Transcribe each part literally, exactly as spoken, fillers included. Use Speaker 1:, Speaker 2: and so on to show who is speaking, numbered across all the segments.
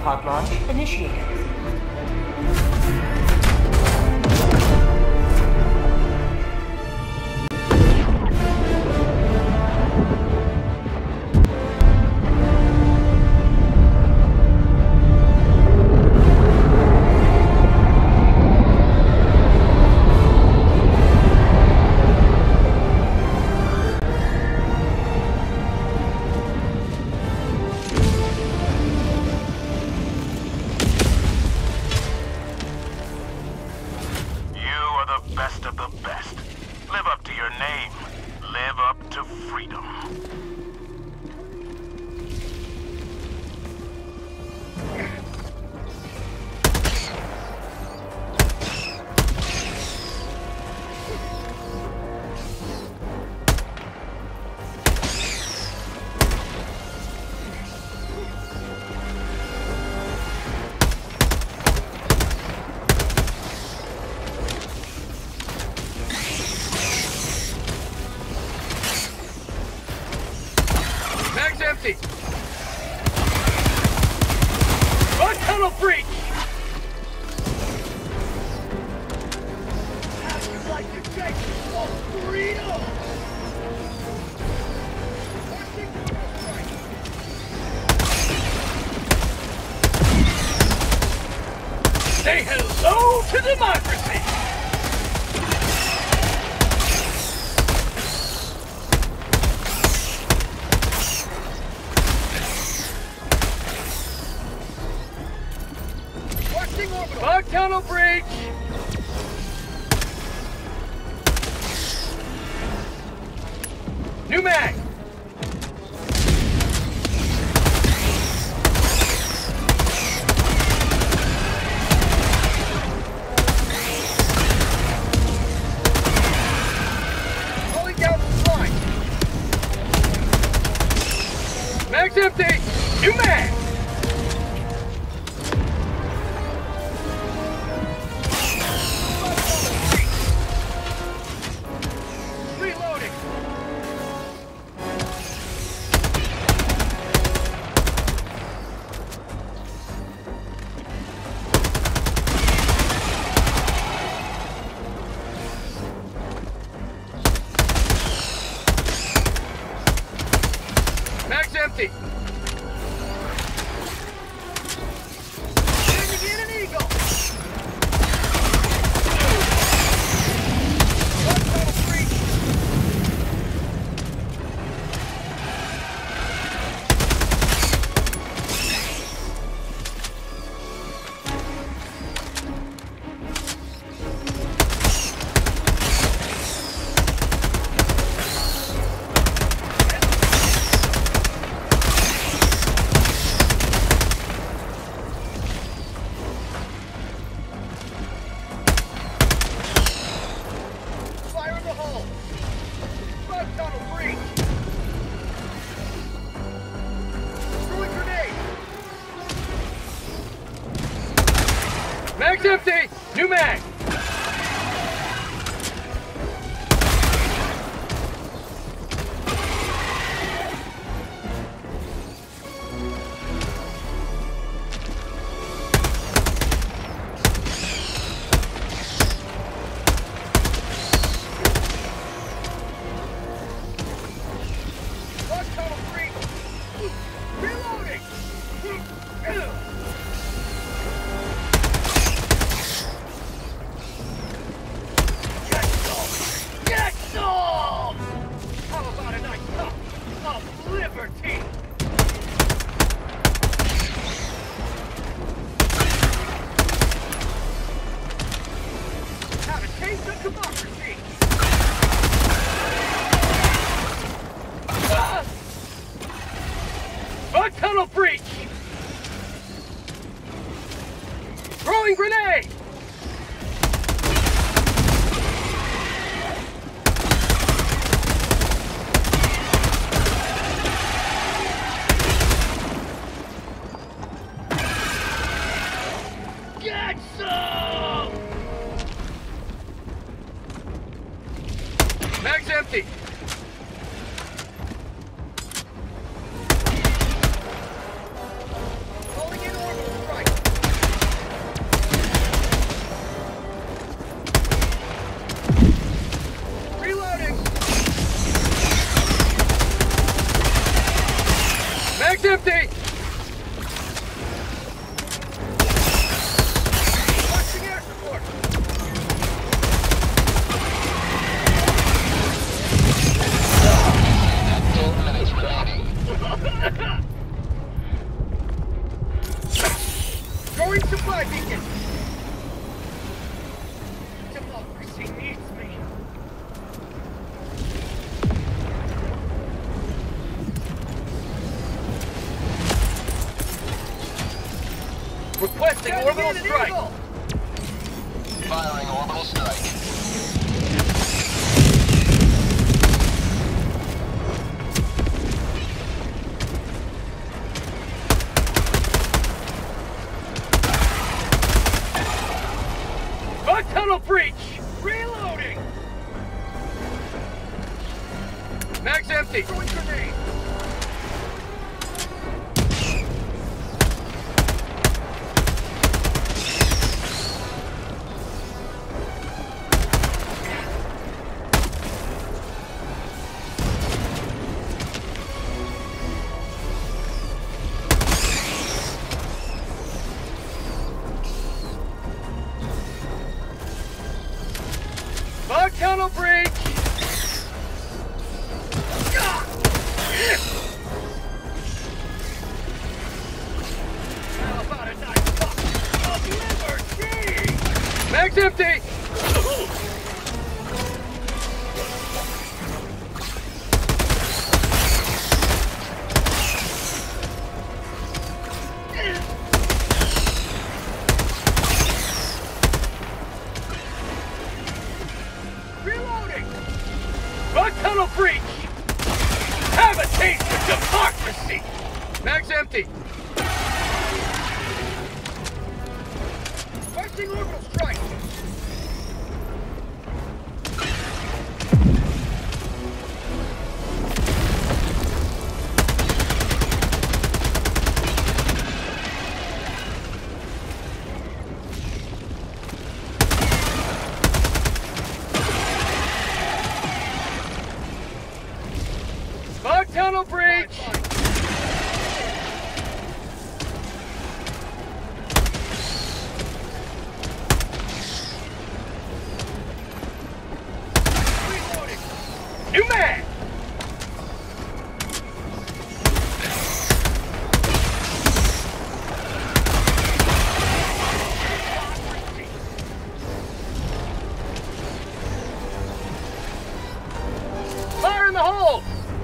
Speaker 1: pod launch initiated.
Speaker 2: Empty! Bug tunnel breach! How'd you like to take some burrito? Say hello to democracy! Bug tunnel breach! New mag! Rolling down the line! Mag's empty! New mag! Mag's empty! Can you get an eagle? Bug tunnel breach! Mag's empty! New mag! Bug tunnel breach! Reloading! Liberty! Have a taste of democracy! Ah! Bug tunnel breach! Throwing grenade! Get some! Mag's empty. Calling in orbital. Requesting orbital strike.
Speaker 1: Firing orbital strike.
Speaker 2: Bug tunnel breach! Reloading! Mag's empty. Throwing grenade. Bug tunnel breach! How about a nice fuck of liberty? Mag's empty! Reloading! Bug tunnel breach! Have a taste of democracy! Mag's empty. Requesting orbital strike. Bug tunnel breach! Reloading! New mag! Fire in the hole!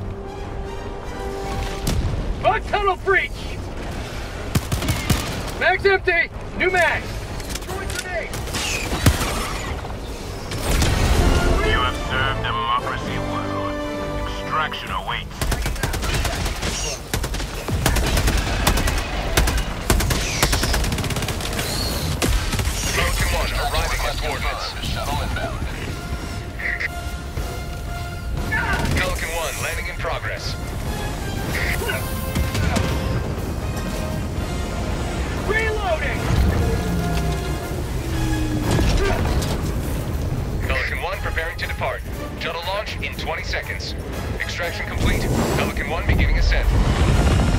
Speaker 2: Bug tunnel breach! Mag's empty! New mag! Throwing grenade!
Speaker 3: You have served democracy well. Extraction awaits.
Speaker 1: Pelican one arriving at coordinates. Shuttle inbound. Pelican one landing in progress.
Speaker 2: Reloading!
Speaker 1: Pelican one preparing to depart. Shuttle launch in twenty seconds. Extraction complete. Pelican one beginning ascent.